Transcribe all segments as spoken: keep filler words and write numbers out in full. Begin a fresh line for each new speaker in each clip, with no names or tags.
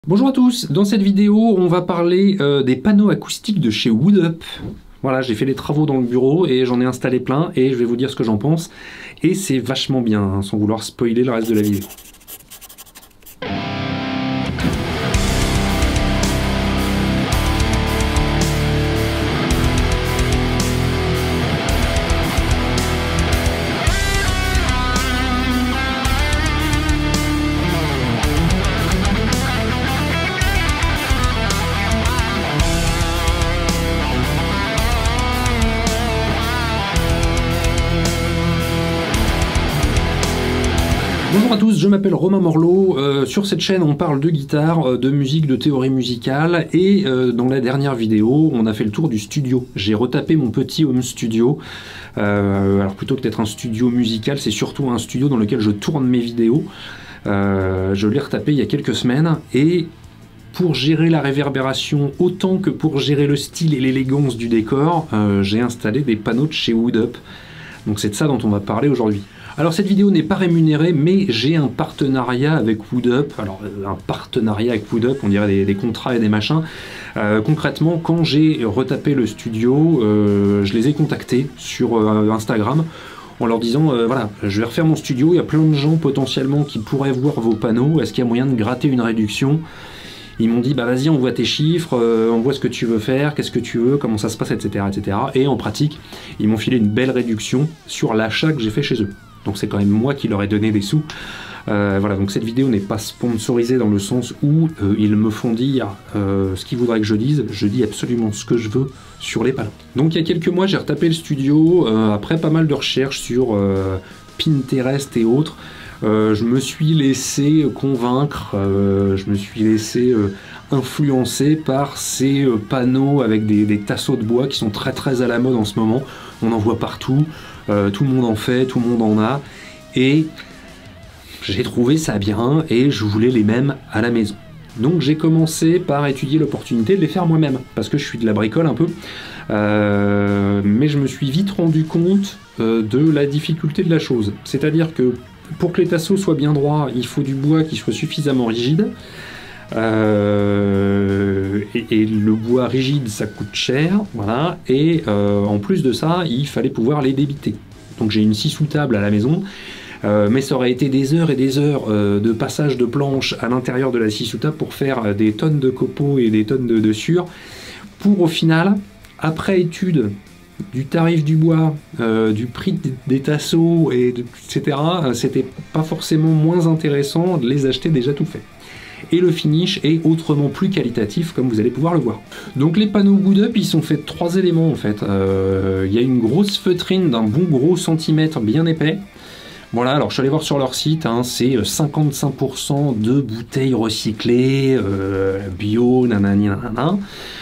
Bonjour à tous, dans cette vidéo on va parler euh, des panneaux acoustiques de chez Woodup. Voilà, j'ai fait les travaux dans le bureau et j'en ai installé plein et je vais vous dire ce que j'en pense. Et c'est vachement bien, hein, sans vouloir spoiler le reste de la vidéo. Bonjour à tous, je m'appelle Romain Morlot. Euh, sur cette chaîne, on parle de guitare, euh, de musique, de théorie musicale. Et euh, dans la dernière vidéo, on a fait le tour du studio. J'ai retapé mon petit home studio. Euh, alors plutôt que d'être un studio musical, c'est surtout un studio dans lequel je tourne mes vidéos. Euh, je l'ai retapé il y a quelques semaines. Et pour gérer la réverbération autant que pour gérer le style et l'élégance du décor, euh, j'ai installé des panneaux de chez Woodup. Donc c'est de ça dont on va parler aujourd'hui. Alors cette vidéo n'est pas rémunérée, mais j'ai un partenariat avec Woodup. Alors un partenariat avec Woodup, on dirait des, des contrats et des machins. Euh, concrètement, quand j'ai retapé le studio, euh, je les ai contactés sur euh, Instagram en leur disant euh, voilà, je vais refaire mon studio, il y a plein de gens potentiellement qui pourraient voir vos panneaux, est-ce qu'il y a moyen de gratter une réduction? Ils m'ont dit bah vas-y, on voit tes chiffres, euh, on voit ce que tu veux faire, qu'est-ce que tu veux, comment ça se passe, et cetera et cetera. Et en pratique, ils m'ont filé une belle réduction sur l'achat que j'ai fait chez eux. Donc c'est quand même moi qui leur ai donné des sous. Euh, voilà, donc cette vidéo n'est pas sponsorisée dans le sens où euh, ils me font dire euh, ce qu'ils voudraient que je dise. Je dis absolument ce que je veux sur les panneaux. Donc il y a quelques mois, j'ai retapé le studio, euh, après pas mal de recherches sur euh, Pinterest et autres. Euh, je me suis laissé convaincre, euh, je me suis laissé euh, influencer par ces euh, panneaux avec des, des tasseaux de bois qui sont très très à la mode en ce moment. On en voit partout, euh, tout le monde en fait, tout le monde en a, et j'ai trouvé ça bien et je voulais les mêmes à la maison. Donc j'ai commencé par étudier l'opportunité de les faire moi-même, parce que je suis de la bricole un peu, euh, mais je me suis vite rendu compte euh, de la difficulté de la chose. C'est-à-dire que pour que les tasseaux soient bien droits, il faut du bois qui soit suffisamment rigide. Euh, et, et le bois rigide, ça coûte cher, voilà. Et euh, en plus de ça, il fallait pouvoir les débiter. Donc j'ai une scie sous table à la maison, euh, mais ça aurait été des heures et des heures euh, de passage de planches à l'intérieur de la scie sous table pour faire des tonnes de copeaux et des tonnes de, de sciure, pour au final, après étude du tarif du bois, euh, du prix des tasseaux, et de, et cetera, c'était pas forcément moins intéressant de les acheter déjà tout fait. Et le finish est autrement plus qualitatif, comme vous allez pouvoir le voir. Donc les panneaux Woodup, ils sont faits de trois éléments en fait. Euh, il y a une grosse feutrine d'un bon gros centimètre bien épais. Voilà, alors je suis allé voir sur leur site, hein, c'est cinquante-cinq pour cent de bouteilles recyclées, euh, bio, nanani nanana.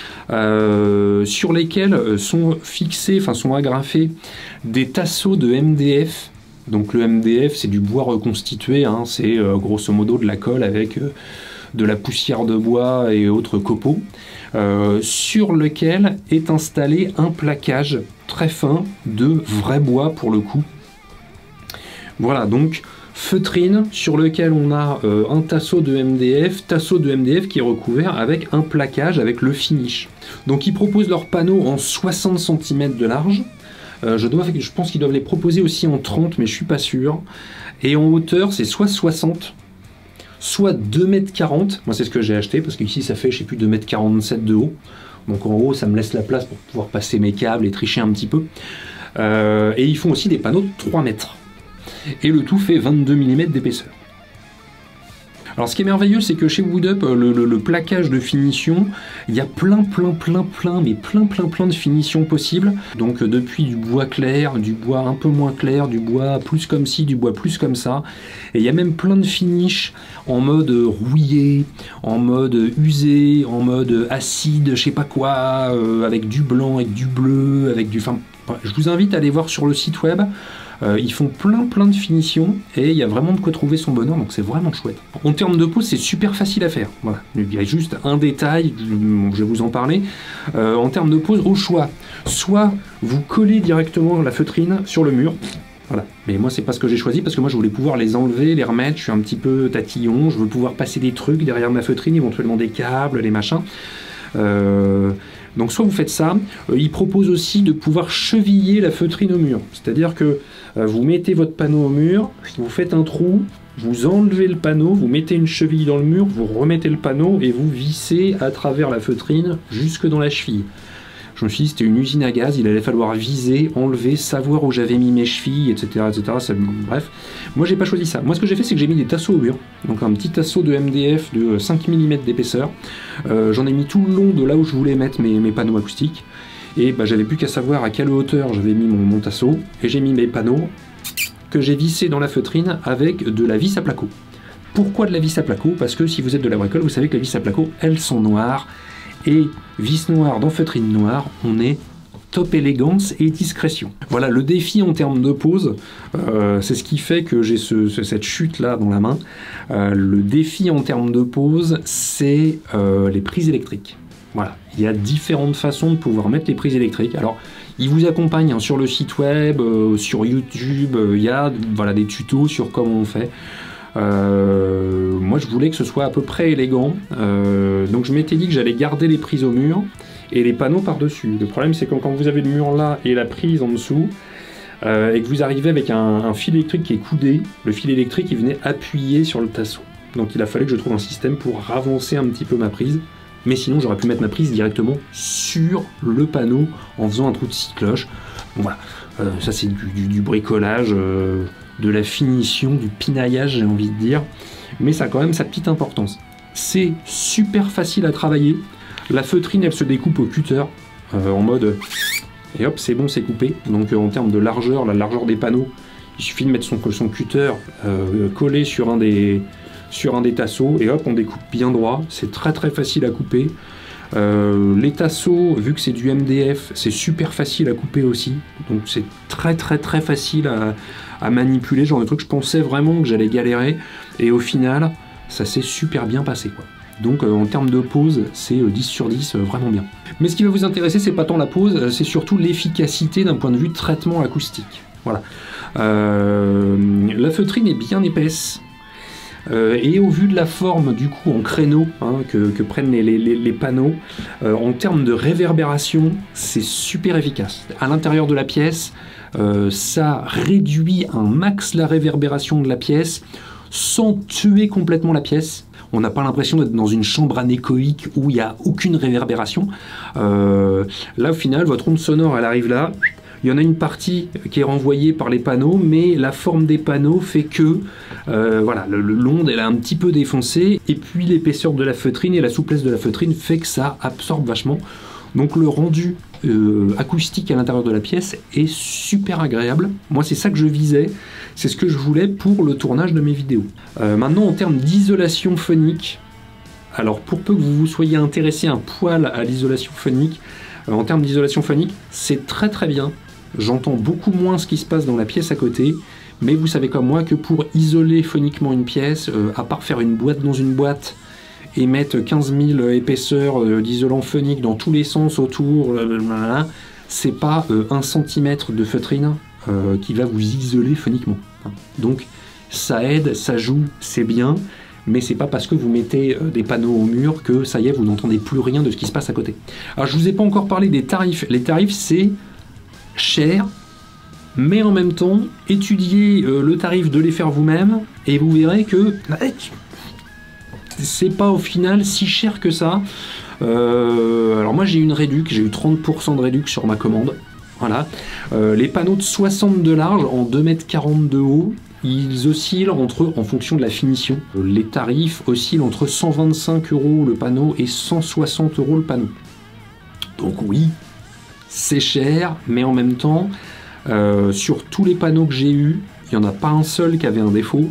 Euh, sur lesquels sont fixés, enfin sont agrafés des tasseaux de M D F. Donc le M D F, c'est du bois reconstitué, hein, c'est euh, grosso modo de la colle avec euh, de la poussière de bois et autres copeaux, euh, sur lequel est installé un plaquage très fin de vrai bois pour le coup. Voilà, donc feutrine sur lequel on a euh, un tasseau de M D F, tasseau de M D F qui est recouvert avec un plaquage avec le finish. Donc ils proposent leurs panneaux en soixante centimètres de large. Euh, je, dois, je pense qu'ils doivent les proposer aussi en trente, mais je suis pas sûr. Et en hauteur, c'est soit soixante, soit deux mètres quarante. Moi, c'est ce que j'ai acheté, parce qu'ici, ça fait, je sais plus, deux mètres quarante-sept de haut. Donc en haut, ça me laisse la place pour pouvoir passer mes câbles et tricher un petit peu. Euh, et ils font aussi des panneaux de trois mètres. Et le tout fait vingt-deux millimètres d'épaisseur. Alors ce qui est merveilleux, c'est que chez Woodup, le, le, le plaquage de finition, il y a plein plein plein plein, mais plein plein plein de finitions possibles. Donc depuis du bois clair, du bois un peu moins clair, du bois plus comme ci, du bois plus comme ça. Et il y a même plein de finishes en mode rouillé, en mode usé, en mode acide, je sais pas quoi, euh, avec du blanc, avec du bleu, avec du... Enfin, je vous invite à aller voir sur le site web. Euh, ils font plein plein de finitions et il y a vraiment de quoi trouver son bonheur, donc c'est vraiment chouette. En termes de pose, c'est super facile à faire. Voilà. Il y a juste un détail, je vais vous en parler. Euh, en termes de pose, au choix, soit vous collez directement la feutrine sur le mur, Voilà. Mais moi, c'est pas ce que j'ai choisi parce que moi, je voulais pouvoir les enlever, les remettre. Je suis un petit peu tatillon. Je veux pouvoir passer des trucs derrière ma feutrine, éventuellement des câbles, les machins. Euh, donc, soit vous faites ça. Euh, il propose aussi de pouvoir cheviller la feutrine au mur. C'est-à-dire que euh, vous mettez votre panneau au mur, vous faites un trou, vous enlevez le panneau, vous mettez une cheville dans le mur, vous remettez le panneau et vous vissez à travers la feutrine jusque dans la cheville. Je me suis dit, c'était une usine à gaz, il allait falloir viser, enlever, savoir où j'avais mis mes chevilles, et cetera et cetera. Ça, bref, moi j'ai pas choisi ça. Moi ce que j'ai fait, c'est que j'ai mis des tasseaux au mur. Donc un petit tasseau de M D F de cinq millimètres d'épaisseur. Euh, J'en ai mis tout le long de là où je voulais mettre mes, mes panneaux acoustiques. Et bah, j'avais plus qu'à savoir à quelle hauteur j'avais mis mon, mon tasseau. Et j'ai mis mes panneaux que j'ai vissés dans la feutrine avec de la vis à placo. Pourquoi de la vis à placo? Parce que si vous êtes de la bricole, vous savez que les vis à placo, elles sont noires. Et vis noire dans feutrine noire, on est top élégance et discrétion. Voilà, le défi en termes de pose, euh, c'est ce qui fait que j'ai ce, ce, cette chute là dans la main. Euh, le défi en termes de pose, c'est euh, les prises électriques. Voilà, il y a différentes façons de pouvoir mettre les prises électriques. Alors, ils vous accompagnent hein, sur le site web, euh, sur YouTube, euh, il y a voilà, des tutos sur comment on fait. Euh, moi je voulais que ce soit à peu près élégant, euh, donc je m'étais dit que j'allais garder les prises au mur et les panneaux par dessus. Le problème c'est que quand vous avez le mur là et la prise en dessous euh, et que vous arrivez avec un, un fil électrique qui est coudé, le fil électrique il venait appuyer sur le tasseau, donc il a fallu que je trouve un système pour avancer un petit peu ma prise, mais sinon j'aurais pu mettre ma prise directement sur le panneau en faisant un trou de six cloches. Bon, voilà, euh, ça c'est du, du, du bricolage, euh, de la finition, du pinaillage j'ai envie de dire, mais ça a quand même sa petite importance. C'est super facile à travailler, la feutrine elle se découpe au cutter, euh, en mode et hop c'est bon c'est coupé, donc euh, en termes de largeur, la largeur des panneaux, il suffit de mettre son, son cutter euh, collé sur un, des, sur un des tasseaux et hop on découpe bien droit, c'est très très facile à couper. Euh, les tasseaux, vu que c'est du M D F, c'est super facile à couper aussi, donc c'est très très très facile à, à manipuler, genre de truc, je pensais vraiment que j'allais galérer, et au final, ça s'est super bien passé, quoi. Donc euh, en termes de pose, c'est euh, dix sur dix, euh, vraiment bien. Mais ce qui va vous intéresser, c'est pas tant la pose, euh, c'est surtout l'efficacité d'un point de vue traitement acoustique. Voilà. Euh, la feutrine est bien épaisse, Euh, et au vu de la forme du coup en créneau hein, que, que prennent les, les, les panneaux, euh, en termes de réverbération, c'est super efficace. À l'intérieur de la pièce, euh, ça réduit un max la réverbération de la pièce sans tuer complètement la pièce. On n'a pas l'impression d'être dans une chambre anéchoïque où il n'y a aucune réverbération. Euh, là, au final, votre onde sonore, elle arrive là. Il y en a une partie qui est renvoyée par les panneaux, mais la forme des panneaux fait que euh, voilà, l'onde elle a un petit peu défoncé, et puis l'épaisseur de la feutrine et la souplesse de la feutrine fait que ça absorbe vachement. Donc le rendu euh, acoustique à l'intérieur de la pièce est super agréable. Moi c'est ça que je visais, c'est ce que je voulais pour le tournage de mes vidéos. Euh, maintenant en termes d'isolation phonique, alors pour peu que vous vous soyez intéressé un poil à l'isolation phonique, euh, en termes d'isolation phonique, c'est très très bien. J'entends beaucoup moins ce qui se passe dans la pièce à côté, mais vous savez comme moi que pour isoler phoniquement une pièce, euh, à part faire une boîte dans une boîte et mettre quinze mille épaisseurs euh, d'isolant phonique dans tous les sens autour, euh, c'est pas euh, un centimètre de feutrine euh, qui va vous isoler phoniquement. Donc ça aide, ça joue, c'est bien, mais c'est pas parce que vous mettez euh, des panneaux au mur que ça y est, vous n'entendez plus rien de ce qui se passe à côté. Alors je vous ai pas encore parlé des tarifs. Les tarifs c'est cher, mais en même temps, étudiez euh, le tarif de les faire vous-même et vous verrez que c'est pas au final si cher que ça. Euh, alors moi j'ai eu une réduc, j'ai eu trente pour cent de réduc sur ma commande. Voilà. Euh, les panneaux de soixante de large en deux mètres quarante de haut, ils oscillent entre, en fonction de la finition. Les tarifs oscillent entre cent vingt-cinq euros le panneau et cent soixante euros le panneau. Donc oui, c'est cher, mais en même temps, euh, sur tous les panneaux que j'ai eus, il n'y en a pas un seul qui avait un défaut.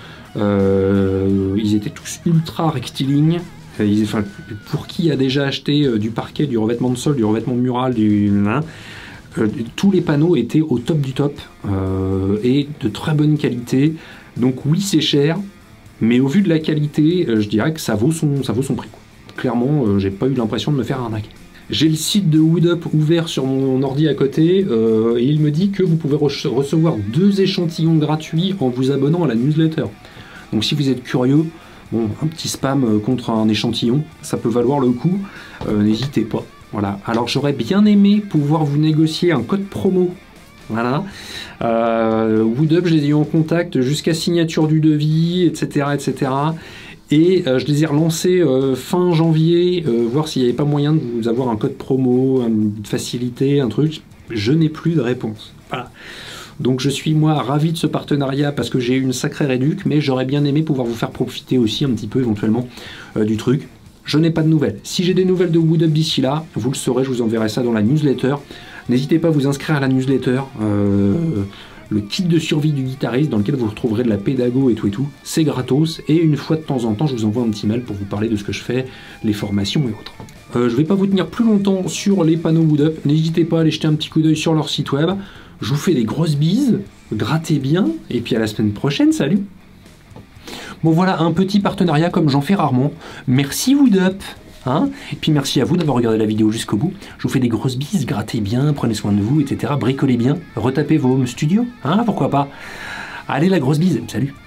Euh, ils étaient tous ultra rectilignes. Ils, enfin, pour qui a déjà acheté euh, du parquet, du revêtement de sol, du revêtement mural, du... Hein, euh, tous les panneaux étaient au top du top euh, et de très bonne qualité. Donc oui, c'est cher, mais au vu de la qualité, euh, je dirais que ça vaut son, ça vaut son prix, quoi. Clairement, euh, j'ai pas eu l'impression de me faire arnaquer. J'ai le site de WoodUp ouvert sur mon ordi à côté euh, et il me dit que vous pouvez re recevoir deux échantillons gratuits en vous abonnant à la newsletter. Donc si vous êtes curieux, bon, un petit spam contre un échantillon, ça peut valoir le coup, euh, n'hésitez pas. Voilà. Alors j'aurais bien aimé pouvoir vous négocier un code promo. Voilà. Euh, WoodUp, je les ai eu en contact jusqu'à signature du devis, et cetera, et cetera. Et euh, je les ai relancés euh, fin janvier, euh, voir s'il n'y avait pas moyen de vous avoir un code promo, une facilité, un truc. Je n'ai plus de réponse. Voilà. Donc je suis moi ravi de ce partenariat parce que j'ai eu une sacrée réduc, mais j'aurais bien aimé pouvoir vous faire profiter aussi un petit peu éventuellement euh, du truc. Je n'ai pas de nouvelles. Si j'ai des nouvelles de WoodUp d'ici là, vous le saurez, je vous enverrai ça dans la newsletter. N'hésitez pas à vous inscrire à la newsletter. Euh, le kit de survie du guitariste dans lequel vous retrouverez de la pédago et tout et tout, c'est gratos et une fois de temps en temps je vous envoie un petit mail pour vous parler de ce que je fais, les formations et autres. Euh, je ne vais pas vous tenir plus longtemps sur les panneaux WoodUp, n'hésitez pas à aller jeter un petit coup d'œil sur leur site web, je vous fais des grosses bises, grattez bien et puis à la semaine prochaine, salut. Bon voilà, un petit partenariat comme j'en fais rarement, merci WoodUp. Hein, et puis merci à vous d'avoir regardé la vidéo jusqu'au bout. Je vous fais des grosses bises, grattez bien, prenez soin de vous, et cetera. Bricolez bien, retapez vos home studios, hein, pourquoi pas. Allez, la grosse bise, salut.